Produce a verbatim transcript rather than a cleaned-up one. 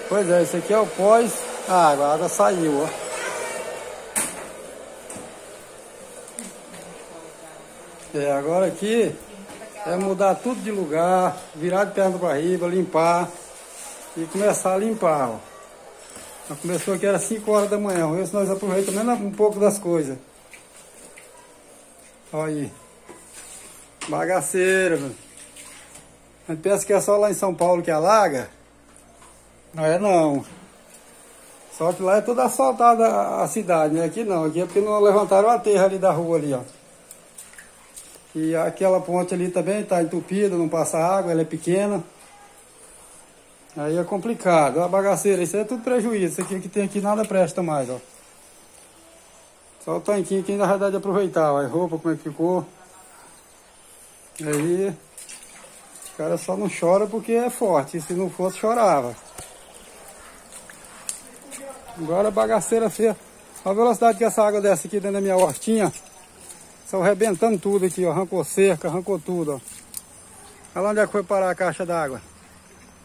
Pois é, esse aqui é o pós água, a água saiu, ó. É, agora aqui é mudar tudo de lugar, virar de perna para riba, limpar e começar a limpar, ó. Já começou aqui, era cinco horas da manhã, vamos ver se nós aproveitamos menos um pouco das coisas. Olha aí. Bagaceira, mano. A gente pensa que é só lá em São Paulo que alaga. Não é não. Só que lá é toda asfaltada a cidade, né? Aqui não, aqui é porque não levantaram a terra ali da rua ali, ó. E aquela ponte ali também está entupida, não passa água, ela é pequena. Aí é complicado. A bagaceira, isso aí é tudo prejuízo. Isso aqui que tem aqui nada presta mais, ó. Só o tanquinho que ainda vai dar de aproveitar, ó. A roupa, como é que ficou. Aí, o cara só não chora porque é forte. Se não fosse, chorava. Agora a bagaceira feia. Olha a velocidade que essa água desce aqui dentro da minha hortinha. Só arrebentando tudo aqui, ó. Arrancou cerca, arrancou tudo, ó. Olha lá onde é que foi parar a caixa d'água.